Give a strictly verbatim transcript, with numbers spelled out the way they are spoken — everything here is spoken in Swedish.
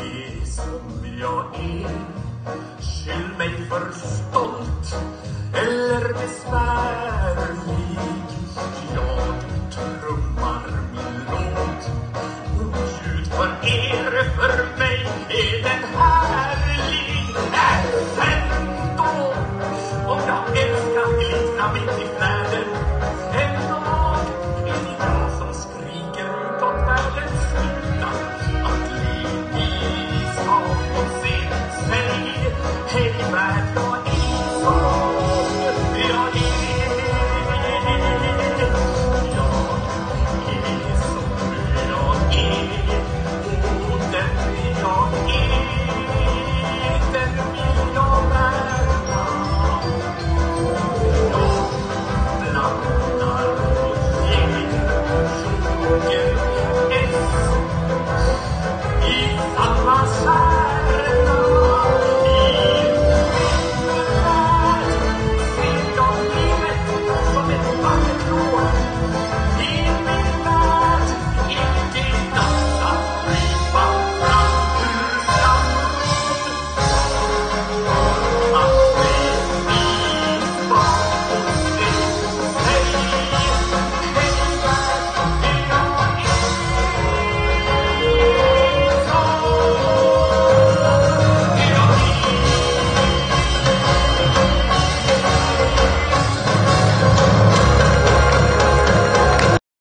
är som jag är. Skyll mig för stolt eller besvärlig. Jag trummar min låt. Oljud för er, för mig är den här.